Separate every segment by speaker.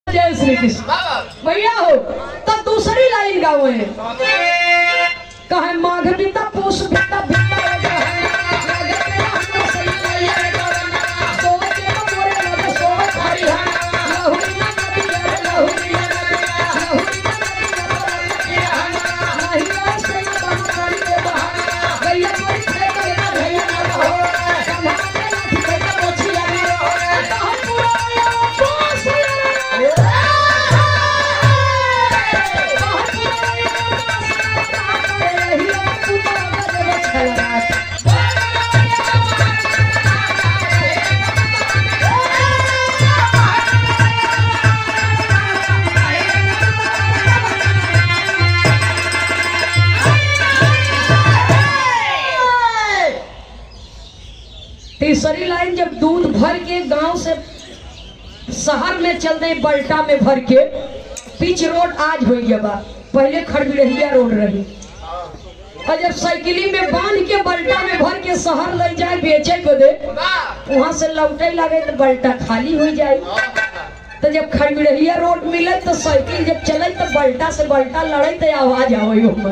Speaker 1: जय श्री कृष्ण भैया हो तब दूसरी लाइन गाओ है कहे माघ बीता पूस बीता तीसरी लाइन जब दूध भर के गांव से शहर में चल रहे बल्टा में भर के पिच रोड आज हो गया बा पहले खड़बिड़हिया रोड रही और जब साइकिली में बांध के बल्टा में भर के शहर ले जाए बेचे बदे वहां से लौटे लगे तो बल्टा खाली हो जाए तो जब खड़बिड़हिया रोड मिले तो साइकिल जब चले तो बल्टा से बल्टा लड़े तो आवाज आवे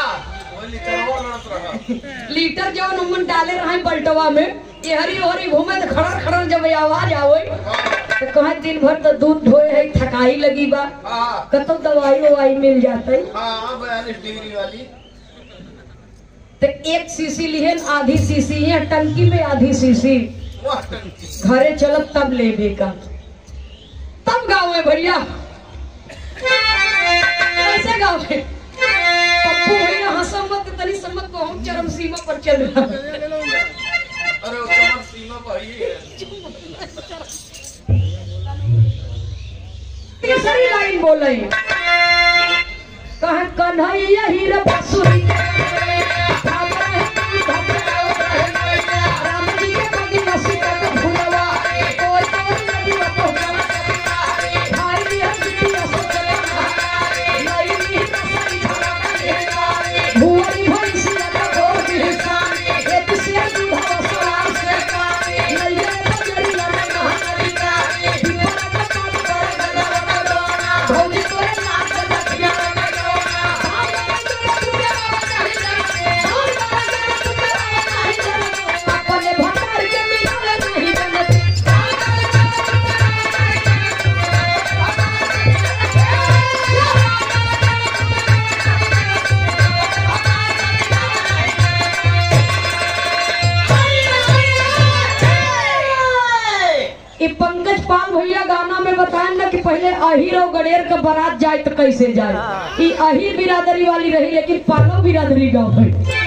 Speaker 1: लीटर जब उमन डाले रहे बल्टवा में हरी हरी घूमे तो खड़ा खड़ा जब आवाज आवे तो कहे दिन भर तो दूध ढोए है थकाई लगी बा कतो दवाई ववाई मिल जाते
Speaker 2: 42 डिग्री वाली
Speaker 1: तो 1 सीसी लिहन आधी सीसी है टंकी में आधी सीसी घरे चलब तब लेबे का तब गाँव में भैया कैसे गाँव में पप्पू भैया हंसमत तनी सम्मत को हम चरम सीमा पर चल रहा
Speaker 2: अरे चरम सीमा पर ही है
Speaker 1: तीसरी लाइन बोले कहे कन्हैया हीरा बांसुरी राम जी के बदी नसी का भुलवा कोई नदी में पहुंचा भाई जी हम जी असो चला नहीं नसी धरा भुवरी भैंसी का गोर की हिस्सा एक से दूधा सवार से नैया बजरी लगा नदी का दीपक का भौजी तोरे नाक का दखिया अपने भंडार के मिलावे नहीं बनती ये पंकज पाल भैया गाना में बताएं ना कि पहले अहिर और गडेर का बारात जाए तो कैसे जाए ये अहिर बिरादरी वाली रही लेकिन पालो बिरादरी गाँव है